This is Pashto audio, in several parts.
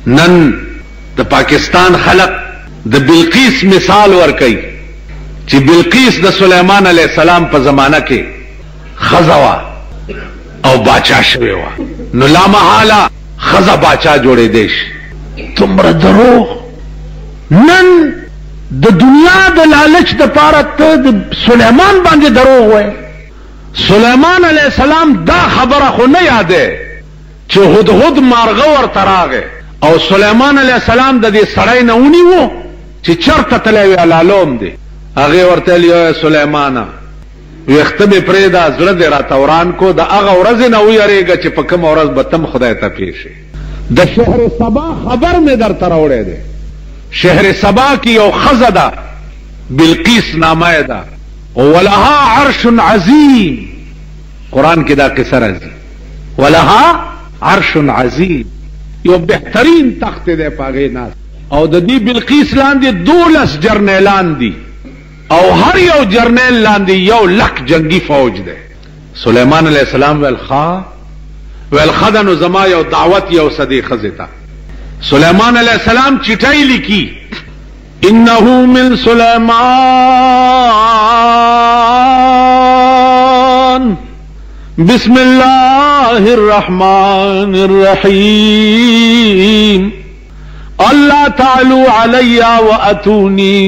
نن د پاکستان خلق د بلقیس مثال ورکي چې بلقیس د سليمان عليه السلام په زمانہ کې خزوا او باچا شوی و، نو لا محاله خزا باچا جوړې دیش. تمره دروغ نن د دنیا د لالچ د پاره ته د سليمان باندې دروغ وای. سليمان عليه السلام دا خبره خو نه یاده چې هدهد مارغه ورته راغی او سليمان عليه السلام د دې سړی نه ونیو چې چرته تللی وی علالوم دی. هغه ورته ویل سليمان ویخته به پرېدا زړه دې را توران کو د هغه ورځ نه ویریږي چې په کوم ورځ به تم خدای ته پیښې. د شهر سبا خبر مې درته راوړی دی. شهر سبا کی یو خزه ده بلقیس نامه ده ولها عرش عظیم. قرآن کې دا قصه راځي ولها عرش عظیم، یو بهترین تخت دی پاغې ناس او د دې بلقیس لاندې 12 جرنیلان دي او هر یو جرنیل لاندې 1,00,000 جنگی فوج دی. سليمان عليه السلام ویل خدانو زما یو دعوت یو صدی خزتا. سليمان عليه السلام چټای لیکي انه من سليمان بسم الله الرحمن الرحيم الله تعالوا علي واتوني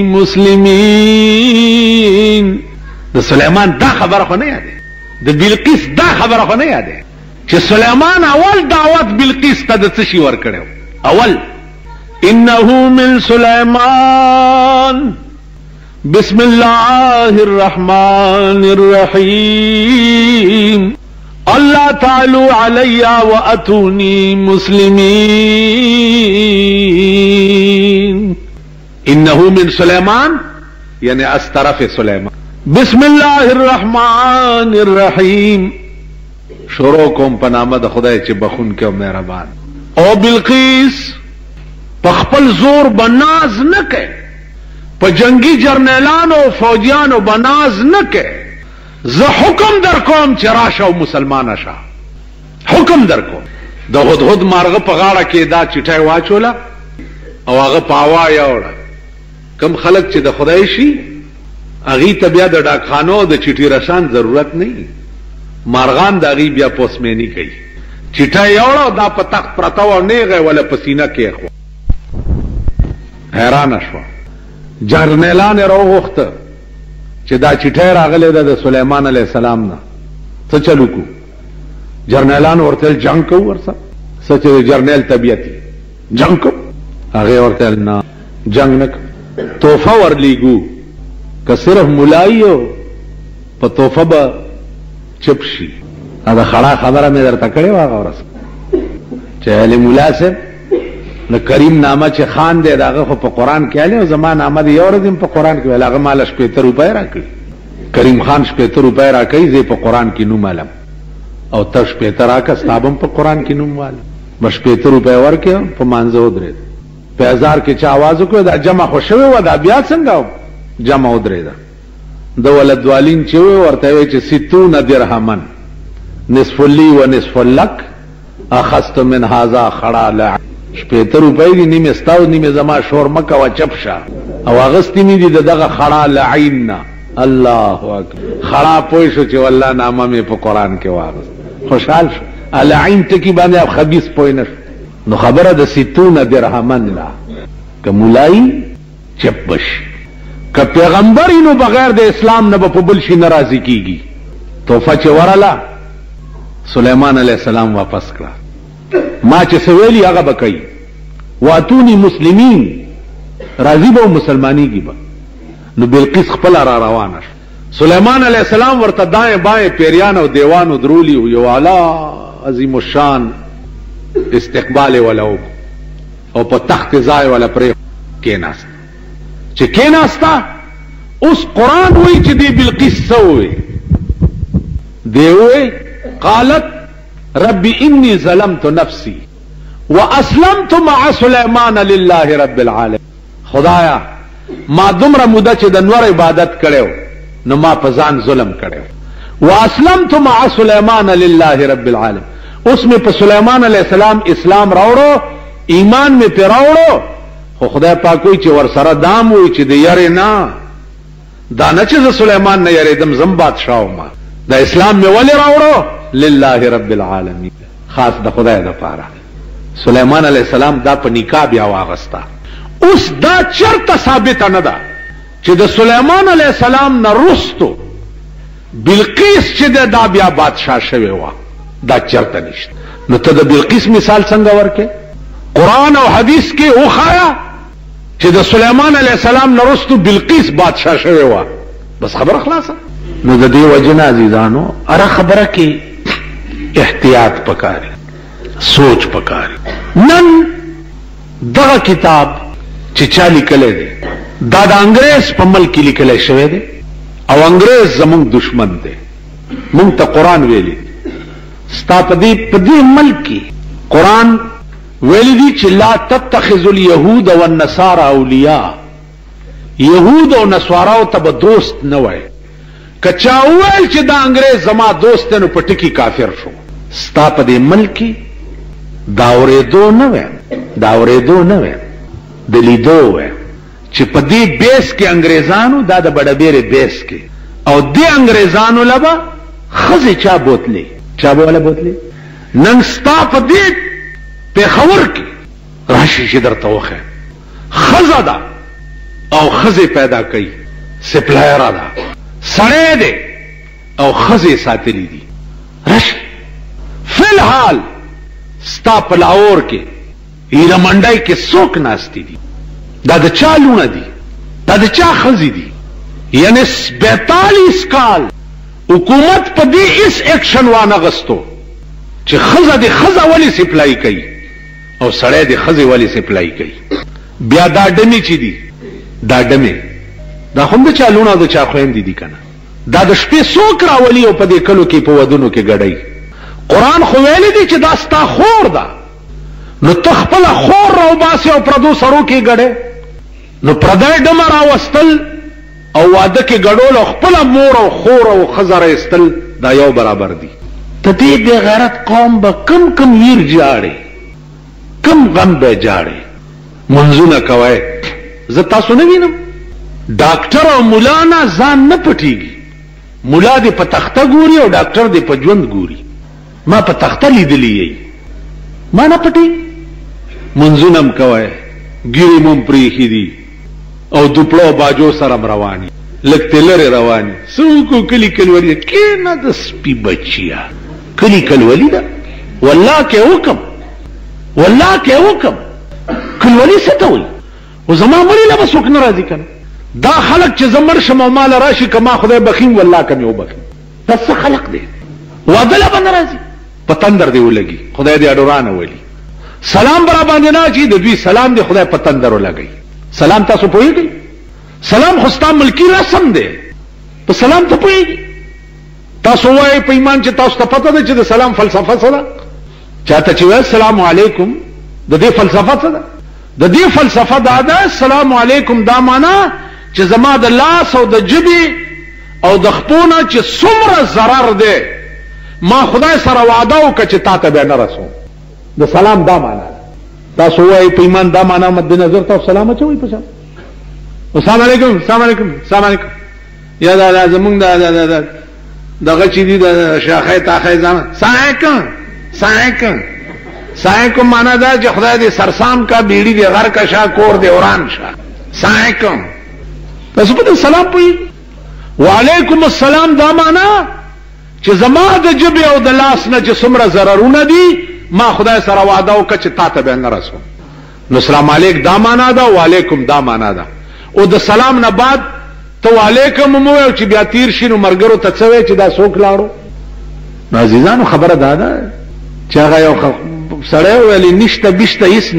مسلمين. د سليمان دا خبره خو نه یاده، د بلقیس دا خبره خو نه یاده چې سليمان اول دعوت بلقیس ته د څه شي ور کړو. اول انه من سليمان بسم الله الرحمن الرحيم الله تعالوا علي واتوني مسلمين. انه من سليمان یعنی از طرف سليمان. بسم الله الرحمن الرحيم شروع کوم په نامه د خدای چې بخون کې او مهربان. او بلقیس په خپل زور بناز نه کوي، په جنگی جرنیلانو او فوجیانو بناز نه کوي. زه حکم در کوم چې راشه او مسلمان شه، حکم در کوم. د هدهد مارغه په غاړه کې دا چټای واچوله او هغه په هوا یوړه. کم خلک چې د خدای شي هغه ته بیا د ډاکخانو د چټي رسان ضرورت نه، مارغان د هغه بیا پوسمنی کوي. چټای یوړه دا په تخت پرتا و نه غي ولا پسینه کې خو حیران شو. جرنیلان راوغخته چې دا چټای راغله د سليمان عليه السلام نه څه چلو کو. جرنیلان ورته جنگ کو ورسره سچ جرنیل طبيعتي جنگ کو. هغه ورته نه جنگ نه توفه ورلیګو که صرف ملایو په توفه به چپشي. دا خړه خبره مې درته کړې واغه ورسره چې علي مولا صاحب نو کریم نامه چې خان دی داغه خو په قران کې علي او زمان نامه دی یو ورځم په قران کې هغه مال 70 روپۍ راکړي. کریم خان 70 روپۍ راکړي زه په قران کې نوم علم او ته 70 راکړه ستابم په قران کې نوم والم. بس 70 روپۍ ورکې په مانزه ودرې په هزار کې چا आवाज وکړ دا جمع خوشوي و دا بیا څنګه جمع ودرې دا د ولد والین چې ورته وي چې 60 درهمن نصف لي و نصف لك اخذت من هذا خړا 70 روپۍ دي نیمه ستاو نیمه زما شور مکه و چپشا او اغستی می دي دغه خړا لعیننا. الله اکبر. خړا پوي شو چې والله نامه مې په قران کې واغست خوشحال شو. العین تکی باندې خبيث پوي نه نو خبره د 60 درهمن لا کمولای چپش که پیغمبر نو بغیر د اسلام نه په بل شي ناراضي کیږي. توفه چې ورلا سليمان عليه السلام واپس کړه. ما چې سویلی هغه بکای واتونی مسلمین راضی به مسلمانی کی با. نو بلقیس خپل را روانه. سليمان عليه السلام ورته دائیں بائیں پیریان او دیوانو درولی یو اعلی عظیم الشان استقبال ولو او په تخت ځای ولا پرې کېناست. چې کېناستا اوس قران وایي چې دی بلقیس سوې دی وایي قالت رب انی ظلمت نفسی واسلمت مع سليمان لله رب العالمين. خدایا ما دومره موده چې د نور عبادت کړو نو ما په ځان ظلم کړو. واسلمت مع سليمان لله رب العالمين. اوس مې په سليمان عليه السلام اسلام راوړو ایمان می پیراوړو خو خدای پاک وی چې ور سره دام وی چې د یاره نه دا نه چې سليمان نه یریدم زم بادشاہ ما د اسلام می ولې راوړو لله رب العالمین خاص د خدای لپاره سليمان علیہ السلام دا په نکاح بیا واغستا اوس دا چرته ثابت نه ده چې د سليمان علیہ السلام نه رستو بلقیس چې دا بیا بادشاہ شوی و دا چرته نشته نو ته د بلقیس مثال څنګه ورکې قرآن او حدیث کې وخایا چې د سليمان علیہ السلام نه رستو بلقیس بادشاہ شوی و بس خبر خلاصه نو د دې وجنه عزیزانو اره خبره کې احتیاط پکاري سوچ پکاري نن دغه کتاب چې چا لیکلی دی دا د انګریز په ملک لیکلی شوی دی او انګریز زمونږ دشمن دی مونږ ته قرآن ویلی ستا په دې ملک کې قرآن ویلی دی چې لا تتخذوا اليهود والنصارى اولیاء یهود او نصاراو ته به دوست نه وای کچا ویل چې دا انګریز زما دوست نو په ټکی کافر شو ستا په دې ملک کې دا اورېدو نه وای د لیدو وای چې په دې بیس کې انګریزانو دا د بډبېرې بیس کې او دې انګریزانو لبا خزه چا بوله بوتلی نن ستا په دې پیښور کې راشي چې درته وخه خزه ده او خزه پیدا کوي سپلایر ده سړی دی او خزه ساتلی دي راشي فی الحال ستا په لاهور کې ایره منډای کې څوک ناشتي دي دا د چا لونه دي دا د چا خزي دي یعنی 42 کال حکومت په دې اس ایکشن وانه غستو چې خزه د خزه ولی سپلای کوي او سړی د خزه ولی سپلای کوي بیا دا ډمې چي دي دا ډمې دا هم د چا لونه او د چا خويندې دي کنه دا د شپې څوک راولي او په دې کلو کې په ودونو کې ګډي قرآن خو ویلي دي چې دا ستا خور ده نو تخپل خور راو باسي او پردو سرو کې ګډه نو پردای ډم راوستل او واده کې ګډول او خپل مور او خور او خزر استل دا یو برابر دي ته دې بے غیرت قوم به کم ویر جاړي کم غم به جاړي منځونه کوي زه تاسو نه وینم ډاکټر او مولانا ځان نه پټيږي مولا دې په تخته ګوري او ډاکټر دې په ژوند ګوري ما په تخته لیدلی ما نه پټي منځونم کوي ګيري مم پریخي دي او دوپړو باجو سره رواني لکته لره رواني سوکو کلی کلوري کې نه د سپي بچیا کلی کلوري دا والله کې حکم کلوري ستوي او زما مړی لا بسوک ناراضي کنه دا خلق چې زمر شمو مال راشي کما خدای بخیم والله کم یو بخیم بس خلق دی وادل به ناراضي پتندر دی ولګي خدای دې اډورانه ولي سلام برا باندې نه چې د دوی سلام دی خدای پتندر ولګي سلام تاسو پوهیږئ سلام خستا ملکی رسم دی په سلام ته پوهیږئ تاسو وایي په ایمان چې تاسو ته پته ده چې د سلام فلسفه څه ده چاته چې وایي السلام علیکم د دې فلسفه څه ده د دې فلسفه دا ده السلام علیکم دا معنا چې زما د لاس او د جبې او د خپونه چې څومره ضرر دی ما خدای سره وعده وکړه چې تا ته به نه رسوم د سلام دا معنا تاسو وایي په ایمان دا معنا مد نظر تاسو سلام اچوي په شان السلام علیکم السلام علیکم السلام علیکم یا دا لازمون دا دغه چې دي د شاخه تاخه ځان سایکم معنا دا چې خدای دې سرسام کا بیړی دې غر کا شا کور دې اوران شا سایکم تاسو په سلام پوي وعلیکم السلام دا معنا چې زما د جبه او د لاس نه چې څومره ضررونه دي ما خدای سره وعده وکړه چې تا ته به نه رسوم نو سلام علیک دا معنا ده وعلیکم دا معنا ده او د سلام نه بعد ته وعلیکم مو چې بیا تیر شي نو مرګرو ته څوي چې دا څوک لاړو نو عزیزانو خبره ده چې هغه یو سړی ویلی نشته بشته هیڅ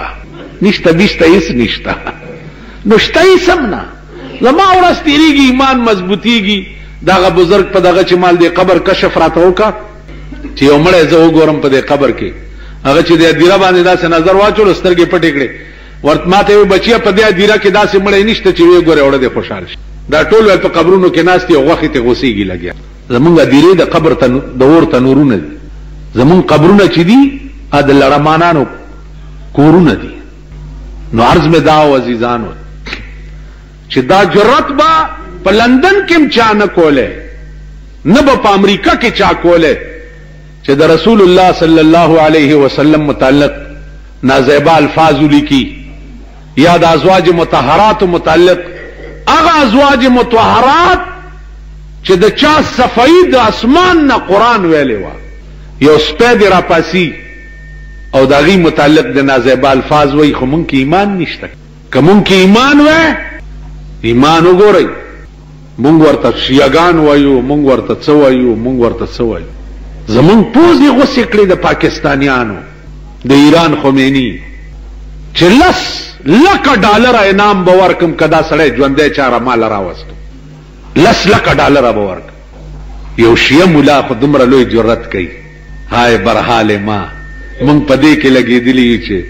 نشته نو شته هیڅ هم نه زما ورځ تېرېږي ایمان مضبوطېږي دغه بزرګ په دغه چې مال دې قبر کشف راته وکړه چې یو مړی زه وګورم په دې قبر کې هغه چې د دیره باندې داسې نظر واچولو سترګې پټې کړې ورته ماته وی بچیا په دې دیره کې داسې مړی نشته چې وی ګوره وړه دې خوشحال شي دا ټول په قبرونو کې ناست یو غوښې ته غوسېږي لګیا زمونږ دیرې د قبر ته د اور تنورونه دي زمونږ قبرونه چې دي د لړمانانو کورونه دي. نو عرض میں داو عزیزانو چې دا جرأت با په لندن کې چا نه کوله، نه په امریکا کې چا کوله چې د رسول الله صلی الله علیه وسلم متعلق نازیبا الفاظ لیکي یا د ازواج مطهرات متعلق هغه ازواج مطهرات چې د چا صفائی د اسمان نه قران ویلې و، یو سپید را پاسی او داغي متعلق د نازیبا الفاظ وای خو مونږ کې ایمان نشته. که مونږ کې ایمان وای، ایمان وګورئ، مونږ ورته شیعاګان وایو، مونږ ورته څه وایو، مونږ ورته څه وایو. زمونږ پوز یې غوسې کړې د پاکستانیانو د ایران خمینی چې $10,00,000 انعام به ورکم کدا سړی ژوندی چاره مال راوستو، $10,00,000 به ورکم. یو شیعه مولا خو دومره لوی جرأت کوي. هاي برحال ما مونږ په دې کې لګېدلي یو چې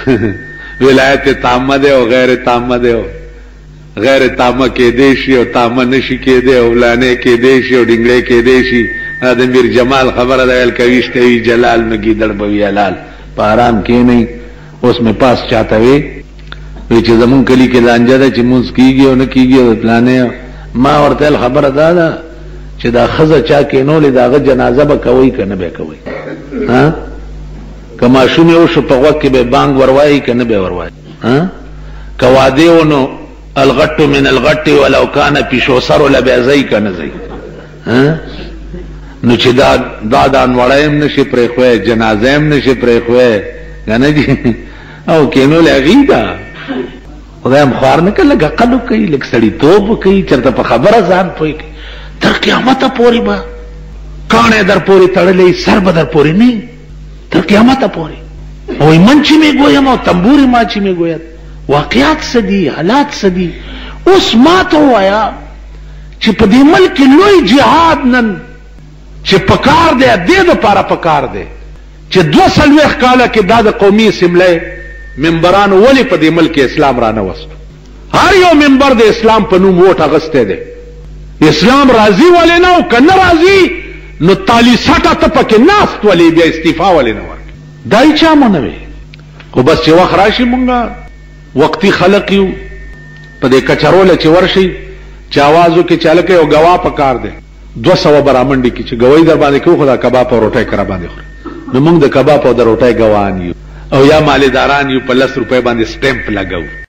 ولایت تامه ده او غیر تامه ده، غیر تامه کې دی شي او تامه نشي کې دی، او لانه کې دی شي او ډنګړې کې دی شي. د میر جمال خبره ده ویل کويشته وی جلال نگی دړ بوي حلال په آرام کې نه. اوس مې پاس چاته وی چې زمون کلی کې لانجه ده چې مونږ کیږي او نه کیږي او پلانې. ما ورته خبره ده چې دا خزه چا کې نو لیداغه جنازه به کوي کنه به کوي. ها کما شومه او شو په وخت کې به بانګ وروایي کنه به وروایي. ها کواده ونو الغټ من الغټ ولو کان پیشوسر لبازی کنه زی. ها نو چې دا انوړایم نشي پرې خوې، جنازه نشي پرې خوې کنه دي او کینو لغیدا خدای مخار نه کله غقلو کوي، لک سړی توپ کوي، چرته په خبره ځان پوي تر قیامت پورې با کانه در پورې تړلې سر بدر پورې نه تر قیامت پورې. او منچی می ګویم او تنبوري ماچی می ګویم. واقعات سدي، حالات سدي. اوس ما ته وایا چې په دې ملک لوی جهاد نن چې پکار دی، د لپاره پکار دی چې 200 کاله کې د قومي اسمبلی منبرانو ولی په دې ملک اسلام را نه وست. هر یو منبر د اسلام په نوم ووټ اغسته دی. اسلام راضي ولې نه او کنه راضي نو تالی ساټه ته پکې ناست ولې بیا استعفا ولې نه ورک. دای چا مونږ وي خو بس چې وخت راشي مونږه وقتی خلق یو په دې کچرول چې ورشي چې आवाजو کې چالکه او غوا پکار دی 200 برامنډي کې چې غوي در باندې کو خدا کباب او روټي کرا باندې خور. نو موږ د کباب او د روټي غوان یو او یا مالداران یو په 10 روپے باندې سټمپ لګاو.